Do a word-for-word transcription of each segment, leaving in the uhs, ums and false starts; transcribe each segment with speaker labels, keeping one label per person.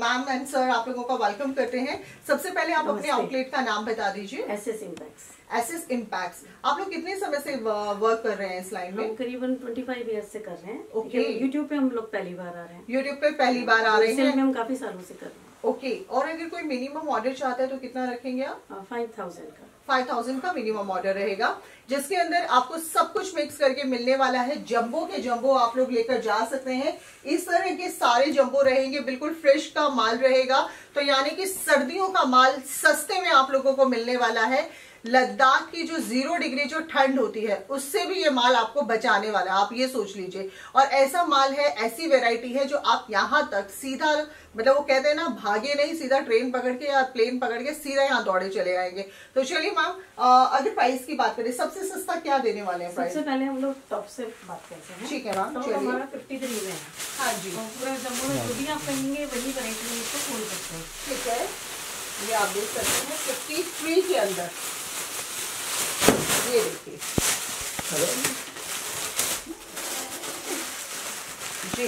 Speaker 1: Ma'am and sir आप लोगों का वेलकम करते हैं। सबसे पहले आप अपने आउटलेट का नाम बता दीजिए।
Speaker 2: SS impacts.
Speaker 1: SS impacts. आप लोग कितने समय से वर्क कर रहे हैं इस लाइन में?
Speaker 2: हम करीबन पच्चीस इयर्स से कर रहे हैं।
Speaker 1: ओके।
Speaker 2: यूट्यूब पे हम लोग पहली बार आ रहे हैं।
Speaker 1: यूट्यूब पे पहली बार आ रहे हैं।
Speaker 2: में हम काफी सालों से कर रहे हैं।
Speaker 1: Okay okay. और अगर कोई मिनिमम ऑर्डर चाहता है तो कितना रखेंगे आप?
Speaker 2: फाइव थाउजेंड का
Speaker 1: फाइव थाउजेंड का मिनिमम ऑर्डर रहेगा, जिसके अंदर आपको सब कुछ मिक्स करके मिलने वाला है। जंबो के जंबो आप लोग लेकर जा सकते हैं। इस तरह के सारे जंबो रहेंगे, बिल्कुल फ्रेश का माल रहेगा। तो यानी कि सर्दियों का माल सस्ते में आप लोगों को मिलने वाला है। लद्दाख की जो जीरो डिग्री जो ठंड होती है उससे भी ये माल आपको बचाने वाला है, आप ये सोच लीजिए। और ऐसा माल है, ऐसी वैरायटी है जो आप यहाँ तक सीधा, मतलब वो कहते हैं ना, भागे नहीं, सीधा ट्रेन पकड़ के या प्लेन पकड़ के सीधा यहाँ दौड़े चले आएंगे। तो चलिए मैम, अगर प्राइस की बात करें, सबसे सस्ता क्या देने वाले हैं प्राइस?
Speaker 2: सबसे पहले हम लोग टॉप से बात करते हैं।
Speaker 1: ठीक है मैम,
Speaker 2: तो हमारा फिफ्टी थ्री में है।
Speaker 1: हाँ जी।
Speaker 2: पूरा जम्बो में जो भी आप कहेंगे वही वैरायटी में इसको खोल सकते हैं।
Speaker 1: ठीक है, ये आप देख सकते हैं फिफ्टी थ्री के अंदर। ये देखिए जी,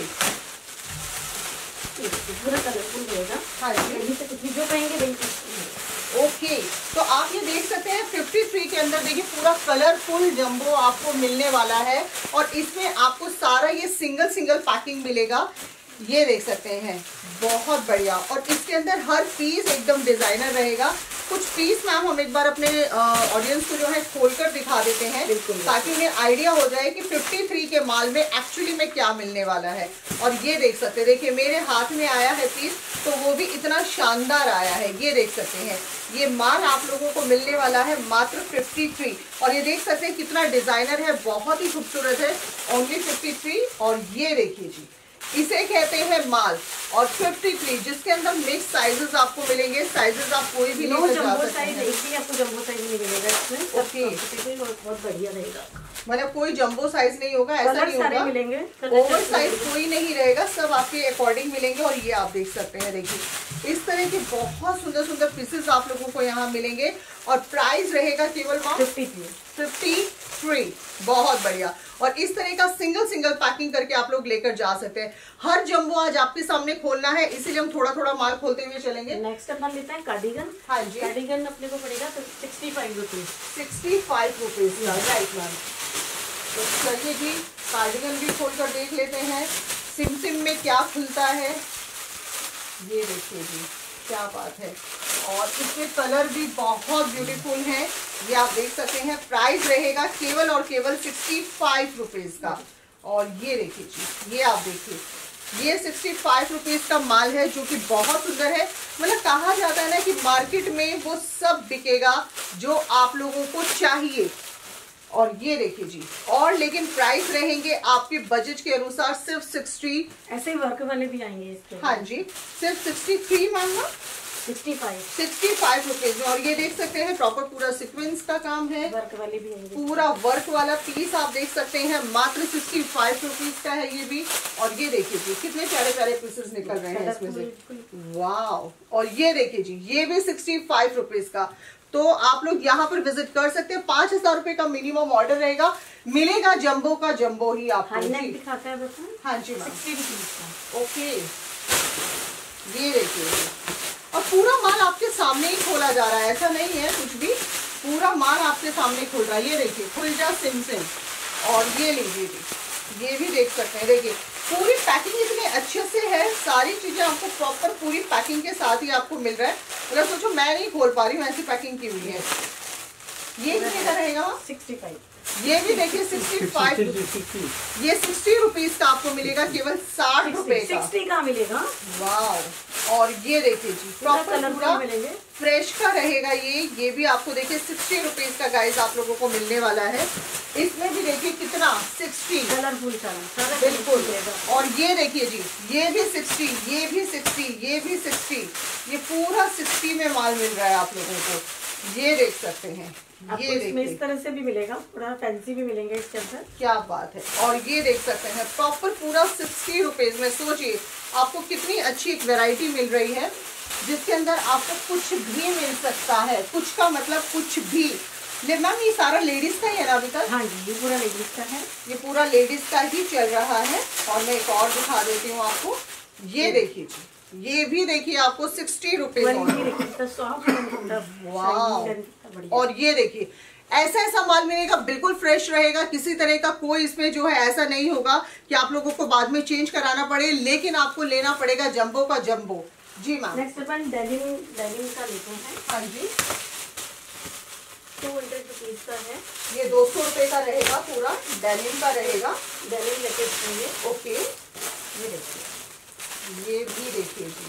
Speaker 2: पूरा कलरफुल रहेगा।
Speaker 1: हाँ जी,
Speaker 2: से कुछ भी जो कहेंगे वही।
Speaker 1: ओके, तो आप ये देख सकते हैं तिरेपन के अंदर देखिए पूरा कलरफुल जंबो आपको मिलने वाला है। और इसमें आपको सारा ये सिंगल सिंगल पैकिंग मिलेगा, ये देख सकते हैं, बहुत बढ़िया। और इसके अंदर हर पीस एकदम डिजाइनर रहेगा। कुछ पीस मैम हम एक बार अपने ऑडियंस को जो है खोलकर दिखा देते हैं, ताकि उन्हें आइडिया हो जाए कि तिरेपन के माल में एक्चुअली में क्या मिलने वाला है। और ये देख सकते हैं, देखिए मेरे हाथ में आया है पीस, तो वो भी इतना शानदार आया है। ये देख सकते हैं, ये माल आप लोगों को मिलने वाला है मात्र तिरेपन। और ये देख सकते हैं कितना डिजाइनर है, बहुत ही खूबसूरत है। ओनली तिरेपन। और ये देखिए जी, इसे कहते हैं माल। और तिरेपन जिसके अंदर मिक्स साइजेस आपको मिलेंगे। साइजेस आप कोई भी लेकर जा सकते हैं।
Speaker 2: इसलिए आपको जंबो साइज नहीं मिलेगा इसमें।
Speaker 1: ओके,
Speaker 2: बहुत बढ़िया रहेगा।
Speaker 1: मतलब कोई जंबो साइज नहीं होगा, ऐसा नहीं होगा,
Speaker 2: मिलेंगे।
Speaker 1: ओवर साइज कोई नहीं रहेगा, सब आपके अकॉर्डिंग मिलेंगे। और ये आप देख सकते हैं, देखिए इस तरह के बहुत सुंदर सुंदर पीसेस आप लोगों को यहाँ मिलेंगे। और प्राइस रहेगा केवल तिरेपन। बहुत बढ़िया। और इस तरह का सिंगल सिंगल पैकिंग करके आप लोग लेकर जा सकते हैं। हर जंबो आज आपके सामने खोलना है, इसीलिए हम थोड़ा थोड़ा माल खोलते हुए चलेंगे।
Speaker 2: नेक्स्ट अपन लेते हैं कार्डिगन।
Speaker 1: हाँ जी,
Speaker 2: कार्डिगन अपने को पड़ेगा तो sixty five rupees.
Speaker 1: Sixty five rupees right ma'am. तो चलिए जी, कार्डिगन भी खोल कर देख लेते हैं सिम सिम में क्या खुलता है। ये देखिए जी, क्या बात है। और इसके कलर भी बहुत ब्यूटीफुल हैं, ये आप देख सकते हैं। प्राइस रहेगा केवल और केवल सिक्सटी फाइव रुपीज का। और ये देखिए जी, ये आप देखिए, ये सिक्सटी फाइव रुपीज का माल है जो कि बहुत सुंदर है। मतलब कहा जाता है ना कि मार्केट में वो सब बिकेगा जो आप लोगों को चाहिए। और ये देखिए जी, और लेकिन प्राइस रहेंगे आपके बजट के अनुसार सिर्फ सिक्सटी।
Speaker 2: ऐसे ही वर्क वाले भी आएंगे इसके।
Speaker 1: हाँ जी, सिर्फ सिक्सटी थ्री मैम ना,
Speaker 2: sixty five
Speaker 1: sixty five rupees में। और ये देख सकते हैं प्रॉपर पूरा सीक्वेंस का काम है,
Speaker 2: वर्क वाले भी आएंगे।
Speaker 1: पूरा वर्क वाला पीस आप देख सकते हैं, मात्र सिक्सटी फाइव रुपीज का है ये भी। और ये देखिए जी, कितने प्यारे प्यारे पीसेस निकल रहे हैं इसमें से, वाव। और ये देखिए जी, ये भी सिक्सटी फाइव रुपीज का। तो आप लोग यहाँ पर विजिट कर सकते हैं। पांच हजार रुपए का मिनिमम ऑर्डर रहेगा, मिलेगा जंबो का जंबो ही आपको।
Speaker 2: दिखाता है बस। हाँ जी
Speaker 1: मैम, ओके। ये देखिए, और पूरा माल आपके सामने ही खोला जा रहा है, ऐसा नहीं है कुछ भी, पूरा माल आपके सामने खुल रहा है। ये देखिए, खुल जा सिम सिम। और ये लीजिए जी, ये भी देख सकते हैं, देखिए पूरी पैकिंग इतने अच्छे से है, सारी चीजें आपको प्रॉपर पूरी पैकिंग के साथ ही आपको मिल रहा है। मतलब सोचो मैं नहीं खोल पा रही हूँ, ऐसी पैकिंग की हुई है। ये कितने का रहेगा?
Speaker 2: Sixty five.
Speaker 1: ये भी देखिए सिक्सटी फाइव, ये सिक्सटी रुपीज का आपको मिलेगा, केवल साठ रुपए का।
Speaker 2: सिक्सटी का मिलेगा,
Speaker 1: वाह। और ये देखिए जी, प्रॉपर पूरा
Speaker 2: मिलेंगे,
Speaker 1: फ्रेश का रहेगा ये। ये भी आपको देखिए सिक्सटी रुपीज का गाइस आप लोगों को मिलने वाला है। इसमें भी देखिए कितना सिक्सटी,
Speaker 2: कलरफुल सारा
Speaker 1: बिल्कुल। और ये देखिए जी, ये भी सिक्सटी, ये भी सिक्सटी, ये भी सिक्सटी, ये पूरा सिक्सटी में माल मिल रहा है आप लोगों को। ये देख सकते हैं, ये
Speaker 2: देखिए इस तरह से भी मिलेगा, थोड़ा फैंसी भी मिलेंगे इसके अंदर।
Speaker 1: क्या बात है। और ये देख सकते हैं प्रॉपर पूरा सिक्सटी रुपीज में। सोचिए आपको कितनी अच्छी एक वैरायटी मिल रही है, जिसके अंदर आपको कुछ भी मिल सकता है। कुछ का मतलब कुछ भी। मैम ये सारा लेडीज का ही है ना अभी तक?
Speaker 2: हाँ जी, ये पूरा लेडीज का है,
Speaker 1: ये पूरा लेडीज का ही चल रहा है। और मैं एक और दिखा देती हूँ आपको, ये देखिए जी, ये भी देखिए आपको सिक्सटी रुपीज। और ये देखिए ऐसा ऐसा माल मिलेगा, बिल्कुल फ्रेश रहेगा, किसी तरह का कोई इसमें जो है ऐसा नहीं होगा कि आप लोगों को बाद में चेंज कराना पड़े, लेकिन आपको लेना पड़ेगा जंबो का जंबो। जी मैम।
Speaker 2: नेक्स्ट अपन डेनिम डेनिम का लेते हैं।
Speaker 1: हाँ जी,
Speaker 2: टू हंड्रेड रुपीज का है
Speaker 1: ये दो सौ रुपए का रहेगा, पूरा डेनिम का रहेगा।
Speaker 2: डेनिम लेके चाहिए।
Speaker 1: ओके,
Speaker 2: ये देखिए,
Speaker 1: ये भी देखिए जी,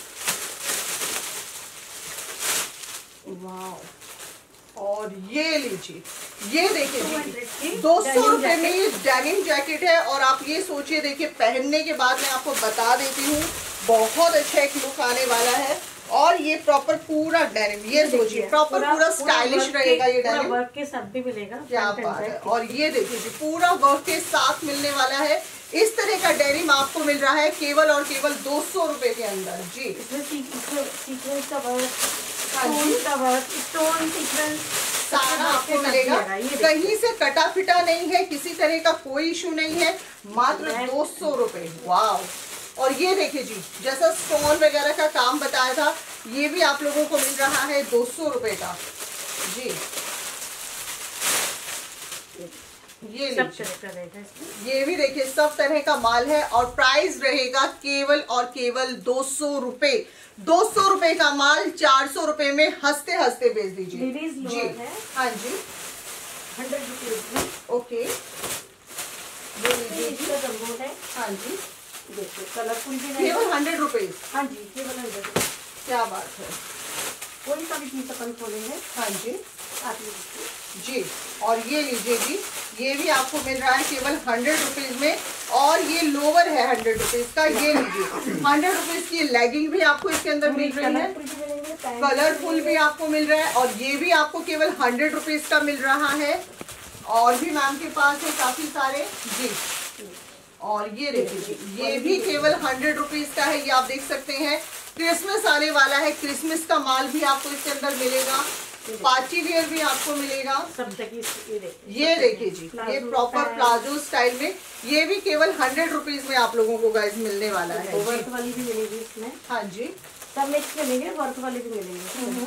Speaker 1: वाह। और ये लीजिए, ये देखिए जी, दो सौ रुपए में ये डेनिम जैकेट है। और आप ये सोचिए, देखिए पहनने के बाद मैं आपको बता देती हूँ, बहुत अच्छा एक लुक आने वाला है। और ये प्रॉपर पूरा डेनिम, ये सोचिए प्रॉपर पूरा स्टाइलिश रहेगा ये डेनिम,
Speaker 2: वर्क के साथ भी मिलेगा।
Speaker 1: क्या बात है। और ये देखिए जी, पूरा वर्क के साथ मिलने वाला है। इस तरह का डेनिम आपको मिल रहा है केवल और केवल दो सौ रुपए के अंदर। जी,
Speaker 2: इसमें सीक्वेंस का वर्क,
Speaker 1: हाँ जी,
Speaker 2: स्टोन का वर्क, स्टोन सीक्वेंस
Speaker 1: सारा आपको मिलेगा, कहीं से कटा फिटा नहीं है, किसी तरह का कोई इशू नहीं है, मात्र दो सौ रुपए। वाह। और ये देखिए जी, जैसा स्टोन वगैरह का काम बताया था, ये भी आप लोगों को मिल रहा है दो सौ रुपए का। जी, ये
Speaker 2: सब तरह का रहेगा इसमें।
Speaker 1: ये भी देखिए सब तरह का माल है। और प्राइस रहेगा केवल और केवल दो सौ रुपए। दो सौ रुपए का माल चार सौ रुपए में हंसते हंसते बेच दीजिए।
Speaker 2: जी है।
Speaker 1: हाँ जी,
Speaker 2: हंड्रेड रुपीज में।
Speaker 1: ओके, ये लीजिए।
Speaker 2: है।
Speaker 1: हाँ जी,
Speaker 2: देखिए कलरफुल भी
Speaker 1: केवल हंड्रेड रुपीज।
Speaker 2: हाँ जी, केवल हंड्रेड रुपीज।
Speaker 1: क्या बात है।
Speaker 2: कोई सा भी चीज अपन खोलेंगे।
Speaker 1: हाँ जी,
Speaker 2: आप लीजिए
Speaker 1: जी। और ये लीजिए जी, ये भी आपको मिल रहा है केवल हंड्रेड रुपीज में। और ये लोअर है हंड्रेड रुपीज का, ये लीजिए। हंड्रेड रुपीज की लेगिंग भी आपको इसके अंदर मिल रही है, कलरफुल भी आपको मिल रहा है। और ये भी आपको केवल हंड्रेड रुपीज का मिल रहा है। और भी मैम के पास है काफी सारे। जी, और ये देखिए, ये भी केवल हंड्रेड रुपीज का है। ये आप देख सकते हैं, क्रिसमस आने वाला है, क्रिसमस का माल भी आपको इसके अंदर मिलेगा, पार्टी वेयर भी आपको मिलेगा।
Speaker 2: सब जगह
Speaker 1: ये देखिए जी, ये प्रॉपर प्लाजो स्टाइल में, ये भी केवल हंड्रेड रुपीज में आप लोगों को गाइस मिलने वाला है।
Speaker 2: वर्क वाली भी मिलेगी इसमें।
Speaker 1: हाँ जी,
Speaker 2: सब मिक्स मिलेंगे, वर्क वाले भी मिलेंगे।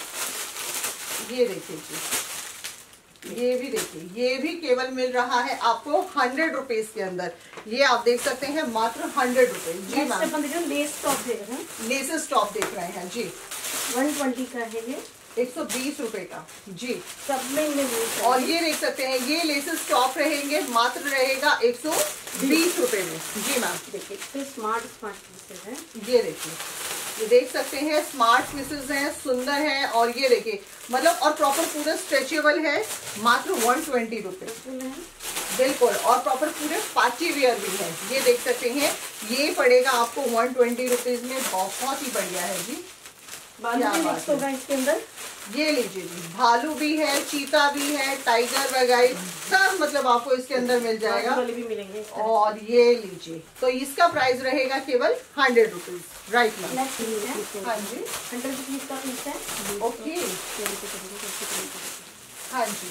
Speaker 1: ये देखिए जी, ये भी देखिए, ये भी केवल मिल रहा है आपको हंड्रेड रुपीज के अंदर। ये आप देख सकते हैं मात्र हंड्रेड रुपीज। जी मैम,
Speaker 2: लेस टॉप देख रहे हैं,
Speaker 1: लेसेस टॉप देख रहे हैं जी,
Speaker 2: वन ट्वेंटी का है ये,
Speaker 1: एक सौ बीस रुपए का। जी,
Speaker 2: सब में।
Speaker 1: और ये देख सकते हैं, ये लेसेस टॉप रहेंगे, मात्र रहेगा एक सौ बीस रुपए में। जी मैम,
Speaker 2: देखिए स्मार्ट स्मार्ट पीसेस हैं।
Speaker 1: ये देखिए, ये देख सकते हैं स्मार्ट पीसेस हैं, सुंदर है। और ये देखिए मतलब, और प्रॉपर पूरा स्ट्रेचेबल है, मात्र वन ट्वेंटी रुपीज। बिल्कुल, और प्रॉपर पूरे पार्टी वेयर भी है। ये देख सकते हैं, ये पड़ेगा आपको वन ट्वेंटी रुपीज में। बहुत ही बढ़िया है जी।
Speaker 2: क्या बात है। इसके अंदर
Speaker 1: ये लीजिए जी, भालू भी है, चीता भी है, टाइगर वगैरह सब मतलब आपको इसके अंदर मिल जाएगा।
Speaker 2: भी मिलेंगे।
Speaker 1: और ये लीजिए, तो इसका प्राइस रहेगा केवल हंड्रेड रुपीज। Right ma'am. हाँ जी,
Speaker 2: हंड्रेड रुपीज का पीस है।
Speaker 1: ओके, हाँ जी।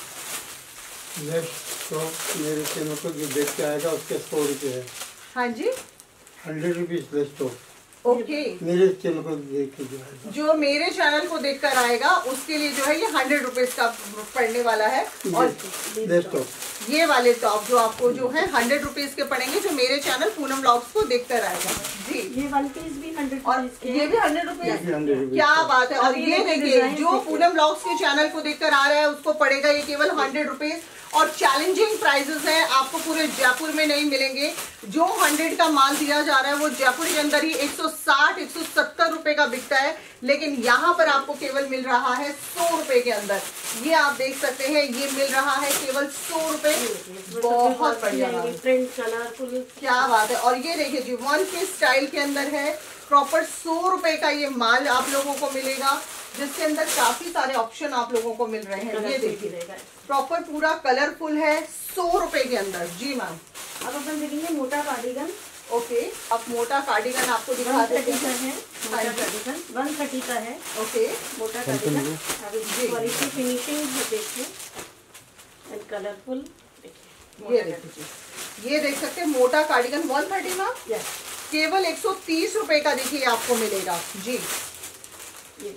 Speaker 3: नेक्स्ट तो मेरे चैनल को जो देख के आएगा उसके सौ रुपये है।
Speaker 1: हाँ जी,
Speaker 3: हंड्रेड रुपीज लेस तो
Speaker 1: ओके।
Speaker 3: मेरे चैनल को देख के जो आएगा,
Speaker 1: जो मेरे चैनल को देखकर आएगा उसके लिए जो है ये हंड्रेड रुपीज का पड़ने वाला है। और
Speaker 3: लेस तो
Speaker 1: ये वाले टॉप जो आपको जो है हंड्रेड रुपीज के पड़ेंगे, जो मेरे चैनल पूनम ब्लॉग्स को देखकर आएगा। जी,
Speaker 2: ये वन पीस भी हंड्रेड
Speaker 1: और ये भी हंड्रेड रुपीज। क्या बात है। और ये
Speaker 2: देखिए,
Speaker 1: देखिए, जो पूनम ब्लॉग्स के चैनल को देखकर आ रहा है उसको पड़ेगा ये केवल हंड्रेड रुपीज। और चैलेंजिंग प्राइसेस है, आपको पूरे जयपुर में नहीं मिलेंगे। जो हंड्रेड का माल दिया जा रहा है वो जयपुर के अंदर ही एक सौ साठ एक सौ सत्तर रुपए का बिकता है, लेकिन यहाँ पर आपको केवल मिल रहा है सौ रुपए के अंदर। ये आप देख सकते हैं, ये मिल रहा है केवल सौ रुपए। बहुत बढ़िया,
Speaker 2: प्रिंट कलरफुल,
Speaker 1: क्या बात है। और ये देखिए जी, वन पीस स्टाइल के अंदर है, प्रॉपर सौ रुपए का ये माल आप लोगों को मिलेगा, जिसके अंदर काफी सारे ऑप्शन आप लोगों को मिल रहे हैं। ये देखिए, प्रॉपर पूरा कलरफुल है, सौ रुपए के अंदर। जी मैम,
Speaker 2: अब अपन देखेंगे मोटा कार्डिगन।
Speaker 1: ओके, अब मोटा कार्डिगन आपको दिखा देते हैं।
Speaker 2: मोटा कार्डिगन वन थर्टी का है।
Speaker 1: ओके,
Speaker 2: मोटा कार्डिगन, क्वालिटी फिनिशिंग है, देखिए एंड कलरफुल।
Speaker 1: ये देखिए, ये देख सकते हैं मोटा कार्डिगन वन थर्टी में।
Speaker 2: यस,
Speaker 1: केवल एक सौ तीस रुपए का देखिए आपको मिलेगा जी।
Speaker 2: ये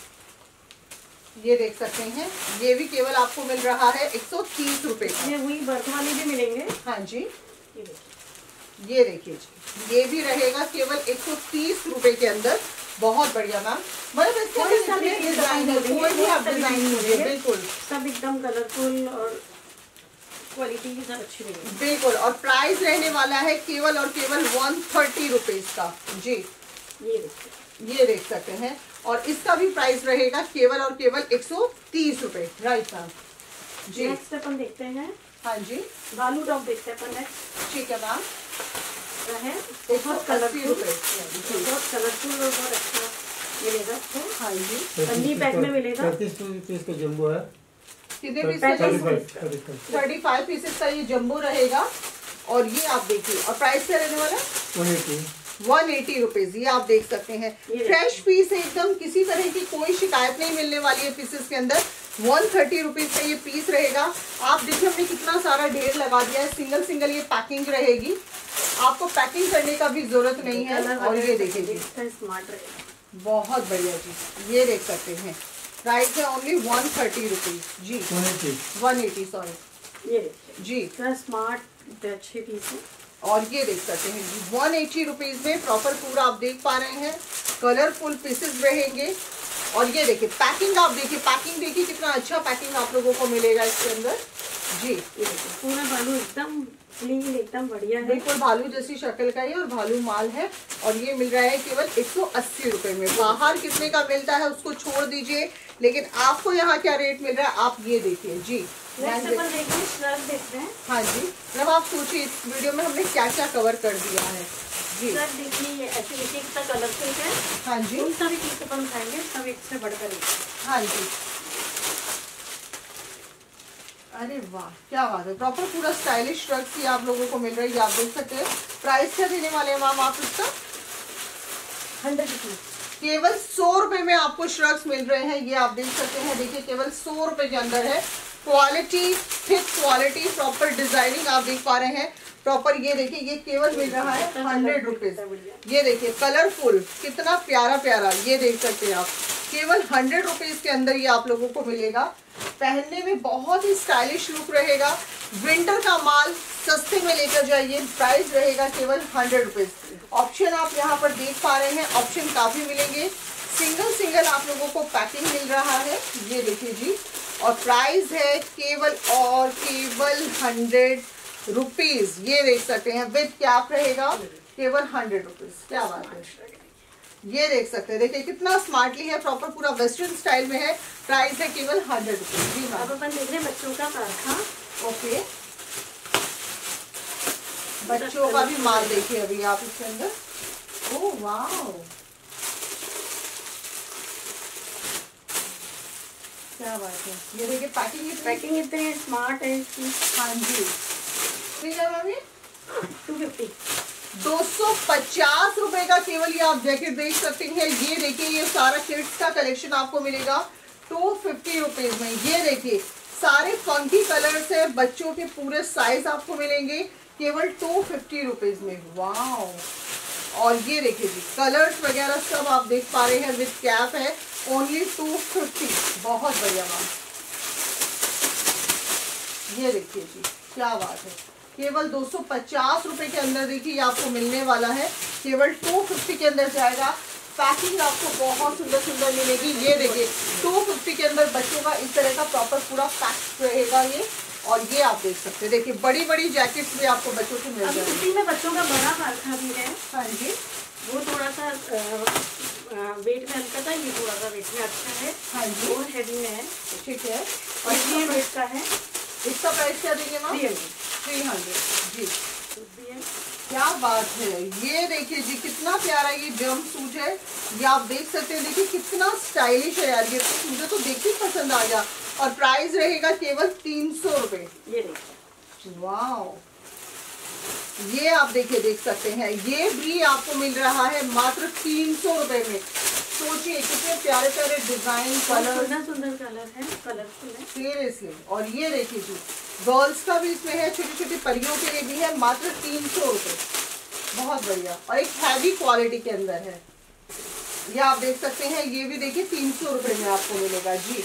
Speaker 1: ये देख सकते हैं, ये भी केवल आपको मिल रहा है एक सौ तीस रुपए का।
Speaker 2: ये वही वर्क वाले भी मिलेंगे।
Speaker 1: हाँ जी,
Speaker 2: ये देखिए,
Speaker 1: ये देखिए जी, ये भी रहेगा केवल एक सौ तीस रुपए के अंदर। बहुत बढ़िया मैम, मतलब इसके अंदर इतने डिजाइन है, कोई भी आप डिजाइन मुझे बिल्कुल
Speaker 2: सब एकदम कलरफुल और क्वालिटी भी सब अच्छी रहेगी
Speaker 1: बिल्कुल। और प्राइस रहने वाला है केवल और केवल वन थर्टी रुपीज का जी।
Speaker 2: ये देखिए,
Speaker 1: ये देख सकते हैं, और इसका भी प्राइस रहेगा केवल और केवल एक सौ तीस रुपए। राइट मैम जी।
Speaker 2: नेक्स्ट अपन देखते हैं,
Speaker 1: हाँ जी,
Speaker 2: बालू टॉप देखते हैं अपन नेक्स्ट।
Speaker 1: ठीक है मैम,
Speaker 2: है
Speaker 1: एक सौ
Speaker 2: बहुत
Speaker 1: अस्सी
Speaker 2: कलरफुल,
Speaker 1: रुपए।
Speaker 2: बहुत कलरफुल और बहुत अच्छा मिलेगा आपको।
Speaker 1: हाँ जी,
Speaker 2: पन्नी पैक में मिलेगा।
Speaker 3: पैंतीस पीस का जम्बो है,
Speaker 1: कितने पीस
Speaker 2: पैंतीस
Speaker 1: थर्टी फाइव पीसेस का ये जम्बो रहेगा। और ये आप देखिए, और प्राइस क्या रहने वाला है वन एटी रुपीज। ये आप देख सकते हैं, फ्रेश पीस है एकदम, किसी तरह की कोई शिकायत नहीं मिलने वाली है पीसेस के अंदर। वन थर्टी रुपीज का ये पीस रहेगा। आप देखिए हमने कितना सारा ढेर लगा दिया है, सिंगल सिंगल ये पैकिंग रहेगी, आपको पैकिंग करने का भी जरूरत नहीं है। और ये देखिए जी,
Speaker 2: स्मार्ट रहेगा,
Speaker 1: बहुत बढ़िया जी, ये देख सकते हैं, प्राइस है ओनली वन थर्टी रुपीज जी, वन एटी सॉरी।
Speaker 2: ये देखिए
Speaker 1: जी,
Speaker 2: इतना स्मार्ट अच्छे पीस है।
Speaker 1: और ये देख सकते हैं जी, वन एटी रुपीज में प्रॉपर पूरा आप देख पा रहे हैं, कलरफुल पीसेस रहेंगे। और ये देखिए पैकिंग, आप देखिए पैकिंग देखिए कितना अच्छा पैकिंग आप लोगों को मिलेगा इसके अंदर जी।
Speaker 2: ये देखिए पूरा बालू एकदम क्लीन, एकदम बढ़िया है,
Speaker 1: बिल्कुल भालू जैसी शक्ल का ही और भालू माल है। और ये मिल रहा है केवल एक सौ अस्सी रुपए में। बाहर कितने का मिलता है उसको छोड़ दीजिए, लेकिन आपको यहाँ क्या रेट मिल रहा है आप ये देखिए जी।
Speaker 2: नेक्स्ट अपन देखिए श्रग देखते हैं।
Speaker 1: हाँ जी, मतलब आप सोचिए इस वीडियो में हमने क्या क्या कवर कर दिया है जी।
Speaker 2: श्रग देखिए, ये ऐसे देखिए कितना कलरफुल है।
Speaker 1: हाँ जी,
Speaker 2: कौन सा भी पीस अपन खाएंगे सब एक से बढ़कर एक।
Speaker 1: हाँ जी, अरे वाह क्या बात है, प्रॉपर पूरा स्टाइलिश श्रग्स ही आप लोगों को मिल रही है। आप देख सकते हैं प्राइस क्या देने वाले हैं मैम आप इसका?
Speaker 2: हंड्रेड रुपीज,
Speaker 1: केवल सौ रुपए में आपको श्रग्स मिल रहे हैं। ये आप देख सकते हैं, देखिए केवल सौ रुपए के अंदर है। Quality, thick quality, proper designing आप देख पा रहे हैं प्रॉपर। ये देखिए ये केवल मिल रहा है हंड्रेड रुपीज। ये देखिए कलरफुल कितना प्यारा प्यारा, ये देख सकते हैं आप, केवल हंड्रेड रुपीज के अंदर ये आप लोगों को मिलेगा। पहनने में बहुत ही स्टाइलिश लुक रहेगा। विंटर का माल सस्ते में लेकर जाइए, प्राइस रहेगा केवल हंड्रेड रुपीज। ऑप्शन आप यहाँ पर देख पा रहे हैं, ऑप्शन काफी मिलेंगे। सिंगल सिंगल आप लोगों को पैकिंग मिल रहा है, ये देखिए जी। और प्राइस है केवल और केवल हंड्रेड रुपीज। ये देख सकते हैं विद कैप रहेगा केवल हंड्रेड रुपीज। क्या बात है, ये देख सकते हैं, देखिए कितना स्मार्टली है, प्रॉपर पूरा वेस्टर्न स्टाइल में है। प्राइस है केवल हंड्रेड रुपीज जी।
Speaker 2: अब अपन देख रहे हैं बच्चों का कारखा।
Speaker 1: ओके, बच्चों का भी माल देखिए अभी आप इसके अंदर। ओह वाह, क्या बात है, ये देखिए पैकिंग
Speaker 2: पैकिंग इतने स्मार्ट है इसकी।
Speaker 1: हाँ जी, ठीक है मैम।
Speaker 2: टू फिफ्टी,
Speaker 1: दो सौ पचास रुपए का केवल ये आप जैकेट देख सकते हैं। ये देखिए ये सारा किड्स का कलेक्शन आपको मिलेगा टू फिफ्टी रुपीज में। ये देखिए सारे फंकी कलर्स है, बच्चों के पूरे साइज आपको मिलेंगे केवल टू फिफ्टी रुपीज में। वाओ, और ये देखिए जी कलर्स वगैरह सब आप देख पा रहे हैं, विद कैप है, ओनली टू फिफ्टी। बहुत बढ़िया मैम, ये देखिए जी क्या बात है, केवल दो सौ पचास रुपए के अंदर देखिए ये आपको मिलने वाला है, केवल टू फिफ्टी के अंदर जाएगा। पैकिंग आपको बहुत सुंदर सुंदर मिलेगी। ये देखिए टू फिफ्टी के अंदर बच्चों का इस तरह का प्रॉपर पूरा पैक रहेगा ये। और ये आप देख सकते हैं, देखिए बड़ी बड़ी जैकेट्स भी आपको बच्चों को मिल जाएगी।
Speaker 2: इसी में बच्चों का बड़ा कारखा भी है।
Speaker 1: हाँ जी,
Speaker 2: वो थोड़ा सा वेट में हल्का था, ये थोड़ा सा वेट में अच्छा है।
Speaker 1: हाँ जी,
Speaker 2: और हैवी में है,
Speaker 1: ठीक है।
Speaker 2: और ये वेट का है।
Speaker 1: इसका प्राइस क्या देंगे ma'am?
Speaker 2: Three hundred
Speaker 1: three hundred जी।
Speaker 2: भी है।
Speaker 1: क्या बात है, ये देखिए जी कितना प्यारा ये जंप सूट है। ये आप देख सकते हैं, देखिए कितना स्टाइलिश है यार, ये तो मुझे तो देख के पसंद आ गया। और प्राइस रहेगा केवल तीन सौ रुपए।
Speaker 2: ये देखिए,
Speaker 1: वाओ, ये आप देखिए देख सकते हैं, ये भी आपको मिल रहा है मात्र तीन सौ रुपए में। सोचिए कितने प्यारे प्यारे डिजाइन, कलर,
Speaker 2: सुंदर सुंदर कलर है, कलरफुल है
Speaker 1: सीरियसली। और ये देखिए जी गर्ल्स का भी इसमें है, छोटी छोटी परियों के लिए भी है, मात्र तीन सौ रुपए। बहुत बढ़िया और एक हैवी क्वालिटी के अंदर है। ये आप देख सकते हैं, ये भी देखिए तीन सौ रुपए में आपको मिलेगा जी।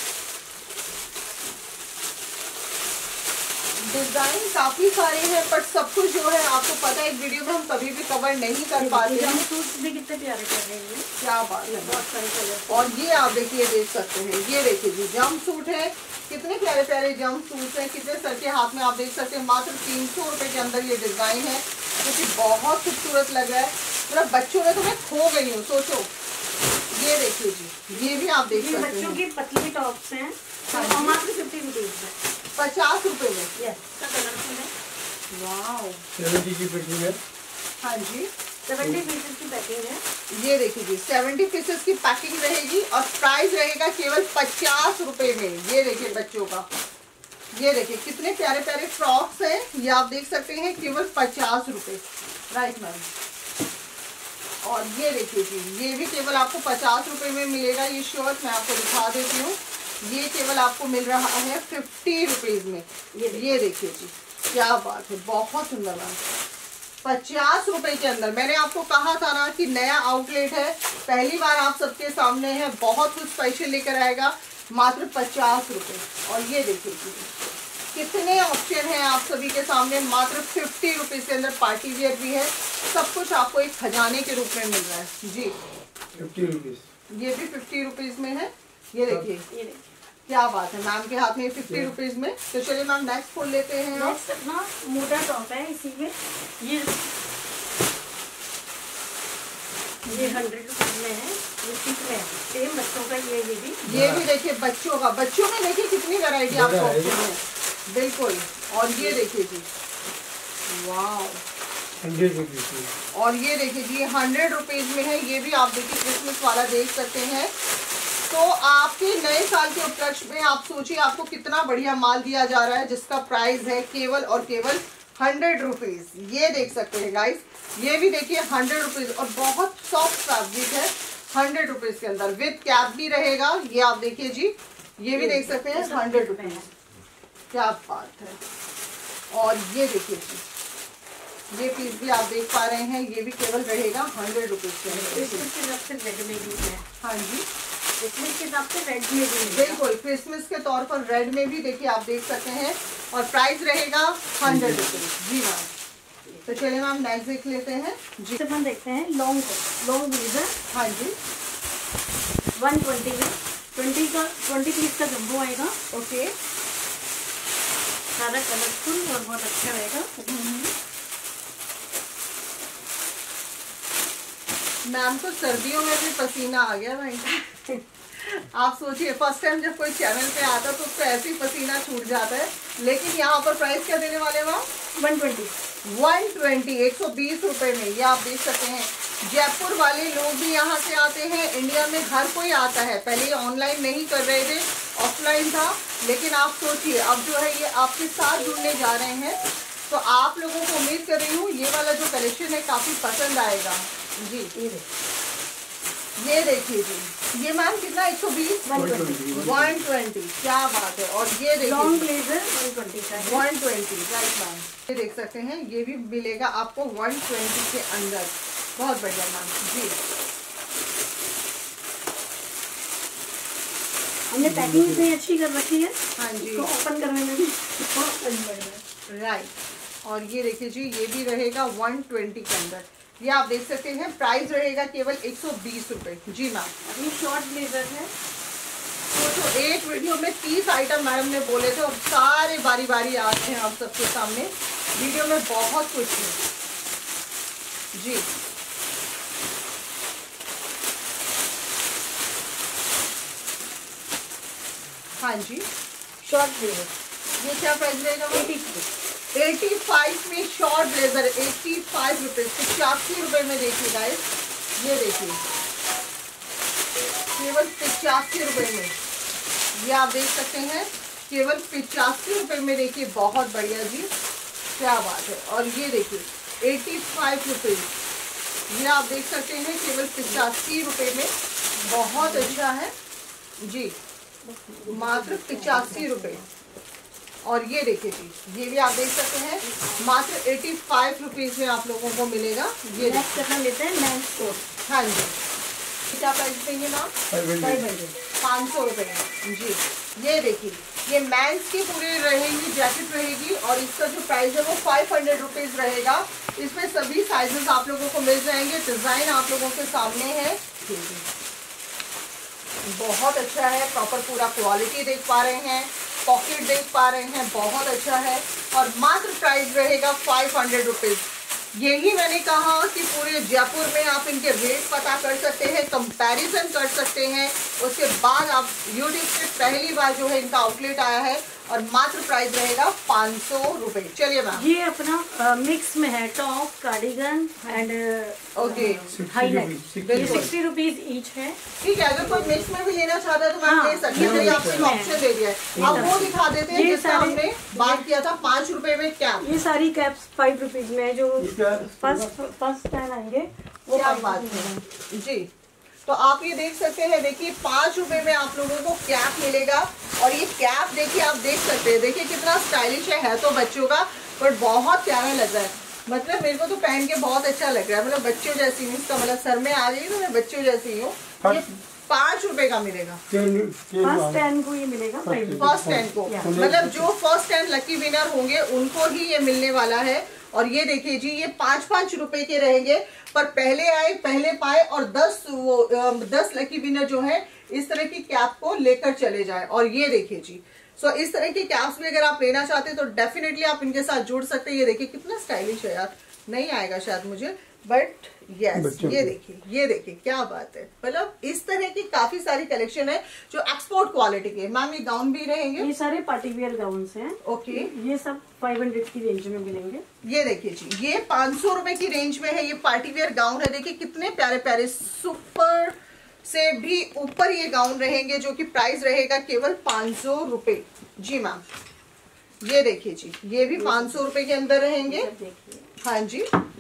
Speaker 1: डिजाइन काफी सारे हैं पर सब कुछ जो है आपको पता है एक वीडियो में हम कभी भी कवर नहीं कर पाते हैं।
Speaker 2: सूट भी कितने प्यारे कर रहे हैं,
Speaker 1: क्या बात है,
Speaker 2: बहुत सारे कलर।
Speaker 1: और ये आप देखिए देख सकते हैं, ये देखिए जी जंप सूट है, कितने प्यारे प्यारे जंप सूट है, कितने सर के हाथ में आप देख सकते हैं। मात्र तीन सौ रुपए के अंदर ये डिजाइन है जो कि बहुत खूबसूरत लग रहा है। मतलब बच्चों ने तो मैं खो गई हूँ, सोचो। ये देखिए जी, ये भी आप देख सकते हैं,
Speaker 2: बच्चों की पतली टॉप्स हैं, तो मात्र फिफ्टी रुपीज में,
Speaker 1: पचास रुपए में।
Speaker 2: यस, का कलरफुल है।
Speaker 1: वाओ,
Speaker 3: सेवेंटी की पैकिंग है।
Speaker 1: हाँ जी,
Speaker 2: सेवेंटी पीसेस की पैकिंग है।
Speaker 1: ये देखिए जी सेवेंटी पीसेस की पैकिंग रहेगी और प्राइस रहेगा केवल पचास रुपए में। ये देखिए बच्चों का, ये देखिए कितने प्यारे प्यारे फ्रॉक्स हैं, ये आप देख सकते हैं केवल पचास रुपए। राइट मैम, और ये देखिए जी ये भी केवल आपको पचास रुपए में मिलेगा। ये शर्ट मैं आपको दिखा देती हूँ, ये केवल आपको मिल रहा है फिफ्टी रुपीज में। ये ये देखिए जी, क्या बात है, बहुत सुंदर मैम, पचास रुपए के अंदर। मैंने आपको कहा था ना कि नया आउटलेट है, पहली बार आप सबके सामने है, बहुत कुछ स्पेशल लेकर आएगा, मात्र पचास रुपए। और ये देखिए जी कितने ऑप्शन हैं आप सभी के सामने, मात्र फिफ्टी रुपीज के अंदर पार्टी वेयर भी है, सब कुछ आपको एक खजाने के रूप में मिल रहा है जी।
Speaker 3: फिफ्टी रुपीज,
Speaker 1: ये भी फिफ्टी रुपीज में है। ये देखिए, ये देखिए क्या बात है, मैम के हाथ में फिफ्टी रुपीज में। तो चलिए मैम नेक्स्ट खोल लेते हैं।
Speaker 2: नेक्स्ट अपना मोटा टॉप है, इसी में ये ये हंड्रेड रुपीज में है, ये पिंक में है, सेम बच्चों का। ये ये भी
Speaker 1: ये भी देखिए बच्चों का, बच्चों में देखिए कितनी वैरायटी आपको ऑप्शन है, बिल्कुल। और ये देखिए जी, वाह,
Speaker 3: हंड्रेड रुपीज।
Speaker 1: और ये देखिए जी हंड्रेड रुपीज में है। ये भी आप देखिए क्रिसमस वाला देख सकते हैं। तो आपके नए साल के उपलक्ष्य में आप सोचिए आपको कितना बढ़िया माल दिया जा रहा है, जिसका प्राइस है केवल और केवल हंड्रेड रुपीज। ये देख सकते हैं गाइस, ये भी देखिए हंड्रेड रुपीज और बहुत सॉफ्ट फैब्रिक है, हंड्रेड रुपीज के अंदर विद कैप भी रहेगा। ये आप देखिए जी, ये भी देख सकते हैं हंड्रेड रुपीज, क्या बात है। और ये देखिए जी, ये पीस भी आप देख पा रहे हैं, ये भी केवल रहेगा हंड्रेड रुपीज के अंदर। हाँ जी,
Speaker 2: क्रिसमस के हिसाब से रेड में भी
Speaker 1: बिल्कुल, क्रिसमस के तौर पर रेड में भी देखिए आप देख सकते हैं, और प्राइस रहेगा हंड्रेड रुपीज जी मैम। तो चलिए मैम नेक्स्ट देख लेते हैं जी।
Speaker 2: हम देखते हैं लॉन्ग लॉन्ग ब्लेजर।
Speaker 1: हाँ जी,
Speaker 2: वन ट्वेंटी में ट्वेंटी का ट्वेंटी पीस का जम्बो आएगा।
Speaker 1: ओके,
Speaker 2: सारा कलरफुल और बहुत अच्छा रहेगा।
Speaker 1: मैम तो सर्दियों में भी पसीना आ गया भाई। आप सोचिए फर्स्ट टाइम जब कोई चैनल पे आता तो उसको ऐसे ही पसीना छूट जाता है। लेकिन यहाँ पर प्राइस क्या देने वाले ma'am?
Speaker 2: One twenty
Speaker 1: one twenty एक सौ बीस रुपए में। ये आप देख सकते हैं, जयपुर वाले लोग भी यहाँ से आते हैं, इंडिया में हर कोई आता है। पहले ये ऑनलाइन नहीं कर रहे थे, ऑफलाइन था, लेकिन आप सोचिए अब जो है ये आपके साथ जुड़ने जा रहे हैं। तो आप लोगों को उम्मीद कर रही हूँ ये वाला जो कलेक्शन है काफी पसंद आएगा जी। ये देखिए जी, ये मैम कितना एक सौ बीस वन ट्वेंटी, क्या बात है। और ये देखिए
Speaker 2: लॉन्ग ब्लेजर वन ट्वेंटी का है।
Speaker 1: One twenty, right ma'am. ये देख सकते हैं, ये भी मिलेगा आपको वन ट्वेंटी के अंदर। बहुत बढ़िया मैम जी।
Speaker 2: हमने पैकिंग इतनी अच्छी कर रखी है,
Speaker 1: हाँ जी,
Speaker 2: ओपन करने में भी बहुत बढ़िया,
Speaker 1: राइट। और ये देखिए जी, ये भी रहेगा वन ट्वेंटी के अंदर। ये आप देख सकते हैं, प्राइस रहेगा केवल एक सौ बीस रुपए जी मैम।
Speaker 2: अभी शॉर्ट ब्लेजर है।
Speaker 1: तो, तो एक वीडियो में तीस आइटम मैडम ने बोले थे और सारे बारी बारी आते हैं आप सबके सामने। वीडियो में बहुत कुछ है जी। हाँ जी,
Speaker 2: शॉर्ट ब्लेजर
Speaker 1: ये क्या प्राइस रहेगा?
Speaker 2: एटी
Speaker 1: एटी फाइव में short blazer, eighty five rupees, पचासी रुपए में देखिए गाइस। ये देखिए केवल पचासी रुपए में, ये आप देख सकते हैं, केवल पचासी रुपए में। देखिए बहुत बढ़िया जी, क्या बात है। और ये देखिए एटी फाइव रुपीज, ये आप देख सकते हैं, केवल पचासी रुपए में। बहुत अच्छा है जी, मात्र पचासी रुपए। और ये देखिए जी, ये भी आप देख सकते हैं मात्र एटी फाइव रुपीज में आप लोगों को मिलेगा। ये
Speaker 2: नेक्स्ट अपना लेते हैं मेंस कोट।
Speaker 1: हाँ जी, क्या प्राइस देंगे मैम?
Speaker 2: फाइव हंड्रेड
Speaker 1: पाँच सौ रुपये जी। ये देखिए, ये मेंस की पूरी रहेगी, जैकेट रहेगी और इसका जो प्राइस है वो फाइव हंड्रेड रुपीज रहेगा। इसमें सभी साइजेस आप लोगों को मिल जाएंगे। डिजाइन आप लोगों के सामने है, बहुत अच्छा है, प्रॉपर पूरा क्वालिटी देख पा रहे हैं, पॉकेट देख पा रहे हैं, बहुत अच्छा है। और मात्र प्राइस रहेगा फाइव हंड्रेड रुपीज। यही मैंने कहा कि पूरे जयपुर में आप इनके रेट पता कर सकते हैं, कंपैरिजन कर सकते हैं। उसके बाद आप यूट्यूब पे पहली बार जो है इनका आउटलेट आया है और मात्र प्राइस रहेगा पाँच सौ रुपए। चलिए मैम,
Speaker 2: ये अपना मिक्स में है, top, cardigan and
Speaker 1: okay,
Speaker 2: high neck. ये सिक्सटी रुपीज ईच है।
Speaker 1: ठीक है, अगर कोई मिक्स में भी लेना चाहता है तो मैम
Speaker 2: हाँ,
Speaker 1: ले सकते हैं। आपको ऑप्शन दे दिया है, आप वो दिखा देते हैं जिसका हमने बात किया था पाँच रुपए में कैप।
Speaker 2: ये सारी कैप्स फाइव रुपीज में, जो फर्स्ट फर्स्ट टाइम आएंगे वो
Speaker 1: क्या बात है जी। तो आप ये देख सकते हैं, देखिए पाँच रुपए में आप लोगों को कैप मिलेगा। और ये कैप देखिए, आप देख सकते हैं, देखिए कितना स्टाइलिश है, है तो बच्चों का पर बहुत प्यारा लग रहा है। मतलब मेरे को तो पहन के बहुत अच्छा लग रहा है, मतलब बच्चों जैसी हूँ, इसका मतलब सर में आ गई तो मैं बच्चों जैसी हूँ। ये पाँच रुपए का मिलेगा।
Speaker 2: फर्स्ट टेन को ये मिलेगा,
Speaker 1: फर्स्ट टेन को, मतलब जो फर्स्ट टेन लकी विनर होंगे उनको ही ये मिलने वाला है। और ये देखिए जी, ये पाँच पाँच रुपए के रहेंगे, पर पहले आए पहले पाए और दस वो दस लकी विनर जो है इस तरह की कैप को लेकर चले जाए। और ये देखिए जी, सो इस तरह की कैप्स भी अगर आप लेना चाहते हैं तो डेफिनेटली आप इनके साथ जुड़ सकते हैं। ये देखिए कितना स्टाइलिश है यार, नहीं आएगा शायद मुझे, बट यस ये देखिए, ये देखिए क्या बात है। मतलब इस तरह की काफी सारी कलेक्शन है जो एक्सपोर्ट क्वालिटी के। मैम ये गाउन भी रहेंगे,
Speaker 2: ये सारे पार्टी वेयर गाउन हैं।
Speaker 1: ओके,
Speaker 2: ये सब फाइव हंड्रेड की रेंज में मिलेंगे।
Speaker 1: ये देखिए जी, ये पाँच सौ रुपए की रेंज में है। ये पार्टी वेयर गाउन है, देखिए कितने प्यारे प्यारे, सुपर से भी ऊपर ये गाउन रहेंगे, जो कि प्राइस रहेगा केवल पाँच सौ रुपए जी मैम। ये देखिए जी, ये भी पाँच सौ रुपए के अंदर रहेंगे। हाँ जी,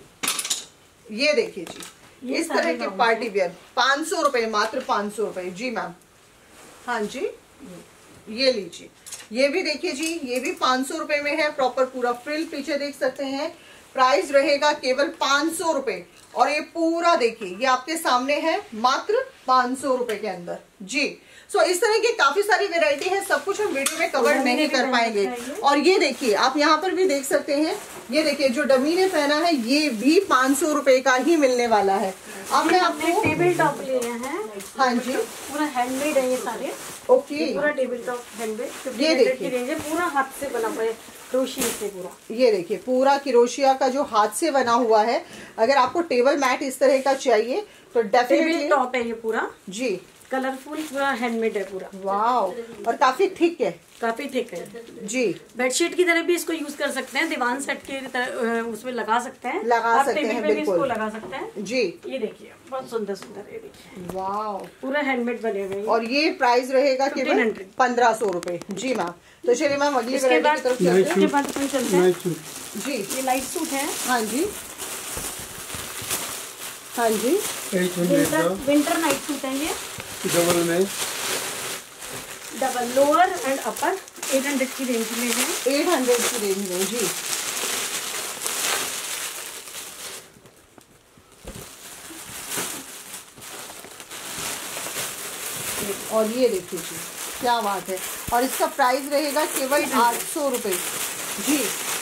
Speaker 1: ये देखिए जी, इस तरह के पार्टी वेयर पाँच सौ रुपए, मात्र पाँच सौ रुपए जी मैम। हाँ जी, ये लीजिए, ये भी देखिए जी, ये भी पाँच सौ रुपए में है, प्रॉपर पूरा फ्रिल पीछे देख सकते हैं। प्राइस रहेगा केवल पाँच सौ रुपए। और ये पूरा देखिए, ये आपके सामने है मात्र पाँच सौ रुपए के अंदर जी। सो so, इस तरह की काफी सारी वैरायटी है, सब कुछ हम वीडियो में कवर नहीं कर पाएंगे। और ये देखिए, आप यहाँ पर भी देख सकते हैं, ये देखिए जो डमी ने पहना है ये भी पाँच सौ रुपए का ही मिलने वाला है। अब मैं आपको
Speaker 2: टेबल टॉप ले रहे हैं।
Speaker 1: हाँ जी,
Speaker 2: पूरा हैंडमेड है ये सारे।
Speaker 1: ओके,
Speaker 2: पूरा टेबल टॉप हैंडमेड,
Speaker 1: ये देखिए
Speaker 2: की रेंज है, पूरा हाथ से बना हुआ है, क्रोशिया से पूरा।
Speaker 1: ये देखिए पूरा क्रोशिया का जो हाथ से बना हुआ है। अगर आपको टेबल मैट इस तरह का चाहिए तो डेफिनेटली
Speaker 2: टॉप है ये पूरा
Speaker 1: जी,
Speaker 2: कलरफुल, पूरा हैंडमेड है पूरा।
Speaker 1: वाओ, और काफी थिक है,
Speaker 2: काफी थिक है
Speaker 1: जी।
Speaker 2: बेडशीट की तरह भी इसको यूज कर सकते हैं, दीवान सेट की तरह उसमें लगा सकते हैं,
Speaker 1: लगा सकते हैं,
Speaker 2: बिल्कुल इसको लगा सकते हैं
Speaker 1: जी।
Speaker 2: ये देखिए बहुत सुंदर सुंदर, ये देखिए
Speaker 1: वाओ,
Speaker 2: पूरा हैंडमेड बने हुए।
Speaker 1: और ये प्राइस रहेगा केवल पंद्रह सौ रुपए जी मैम। तो चलिए मैम अगली वैरायटी की तरफ चलते हैं।
Speaker 2: इसके बाद अपन चलते हैं
Speaker 1: जी,
Speaker 2: ये लाइट सूट है।
Speaker 1: हाँ जी, हाँ जी,
Speaker 2: विंटर विंटर नाइट सूट है ये,
Speaker 3: डबल में
Speaker 2: double lower and upper eight hundred की रेंज में है।
Speaker 1: एट हंड्रेड की रेंज में जी। और ये देखिए जी, क्या बात है। और इसका प्राइस रहेगा केवल आठ सौ रुपए जी।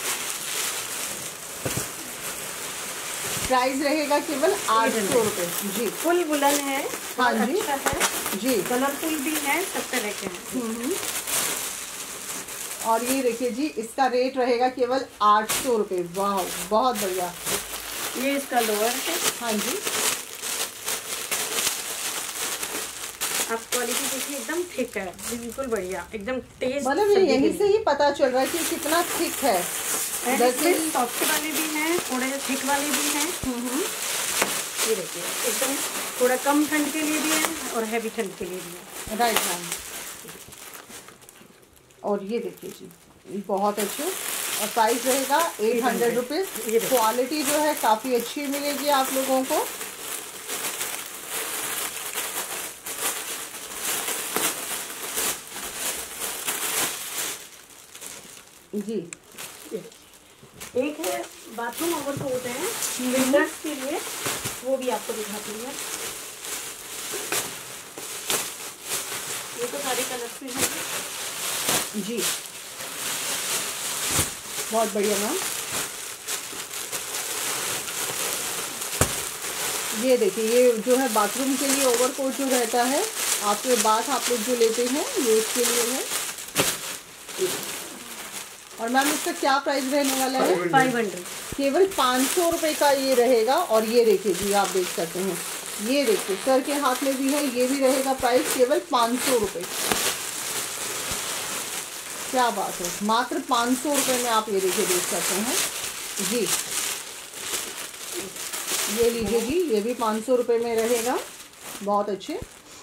Speaker 1: प्राइस रहेगा केवल आठ सौ रुपए जी।
Speaker 2: फुल वुलन है,
Speaker 1: हाँ जी,
Speaker 2: अच्छा है
Speaker 1: जी,
Speaker 2: कलरफुल भी है, सब तरह के हैं।
Speaker 1: और ये देखिए जी, इसका रेट रहेगा केवल आठ सौ रुपए। वाह, बहुत बढ़िया।
Speaker 2: ये इसका लोअर है।
Speaker 1: हाँ जी,
Speaker 2: आप क्वालिटी देखिए, एकदम थिक है, बिल्कुल बढ़िया, एकदम तेज।
Speaker 1: मतलब ये यहीं से ही पता चल रहा है कि कितना थिक है।
Speaker 2: सॉफ्ट वाले भी हैं, थोड़े थिक वाले भी हैं। ये देखिए एकदम थोड़ा कम ठंड के लिए भी है और हैवी ठंड के लिए भी है।
Speaker 1: Right ma'am. और ये देखिए जी, बहुत अच्छे। और प्राइस रहेगा एट हंड्रेड रुपीज। क्वालिटी जो है काफी अच्छी मिलेगी आप लोगों को। जी।
Speaker 2: एक है बाथरूम ओवरकोट है विंटर्स के लिए, वो भी आपको दिखाती हूँ मैं। ये तो सारे कलर्स में है
Speaker 1: जी, बहुत बढ़िया मैम। ये देखिए, ये जो है बाथरूम के लिए ओवरकोट जो रहता है, आपके बाथ आप लोग जो लेते हैं, ये इसके लिए है। और मैम इसका क्या प्राइस रहने वाला है?
Speaker 2: फाइव हंड्रेड
Speaker 1: केवल पाँच सौ रुपये का ये रहेगा। और ये देखिए जी, आप देख सकते हैं, ये देखिए सर के हाथ में भी है, ये भी रहेगा प्राइस केवल पाँच सौ रुपये। क्या बात है, मात्र पाँच सौ रुपये में आप ये देखिए देख सकते हैं जी। ये लीजिए जी, ये भी पाँच सौ रुपये में रहेगा, बहुत अच्छे।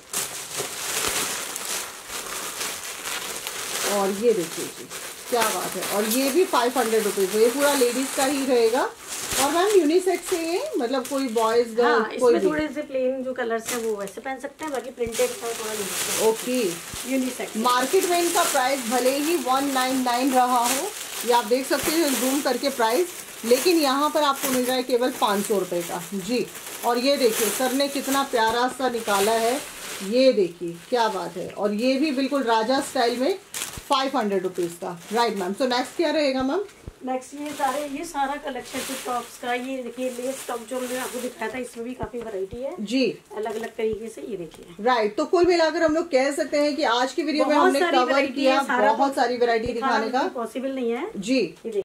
Speaker 1: और ये देखिए जी, क्या बात है, और ये भी फाइव हंड्रेड रुपीज़, ये पूरा लेडीज़ का ही रहेगा। और मैम यूनिसेक्स है ये, मतलब कोई बॉयज़ गर्ल
Speaker 2: हाँ,
Speaker 1: कोई
Speaker 2: इसमें
Speaker 1: भी।
Speaker 2: थोड़े से प्लेन जो कलर्स है वो वैसे पहन सकते हैं, बाकी प्रिंटेड का थोड़ा यूनिसेक्स।
Speaker 1: ओके।
Speaker 2: यूनिसेक्स
Speaker 1: मार्केट में इनका प्राइस भले ही वन नाइन नाइन रहा हो, ये आप देख सकते हैं जूम करके प्राइस, लेकिन यहाँ पर आपको मिल रहा है केवल पाँच सौ रुपये का जी। और ये देखिए सर ने कितना प्यारा सा निकाला है, ये देखिए क्या बात है। और ये भी बिल्कुल राजा स्टाइल में फाइव हंड्रेड रुपीज़ का, राइट मैम। सो नेक्स्ट क्या रहेगा मैम?
Speaker 2: नेक्स्ट ये सारे ये सारा कलेक्शन है टॉप्स का। ये देखिए लेस टॉप जो मैंने आपको दिखाया था, इसमें भी काफी वैरायटी है
Speaker 1: जी,
Speaker 2: अलग अलग तरीके से। ये देखिए
Speaker 1: राइट। तो कुल मिलाकर हम लोग कह सकते हैं कि आज की वीडियो में हमने कवर किया बहुत सारी वैरायटी दिखाने का,
Speaker 2: पॉसिबल नहीं है
Speaker 1: जी।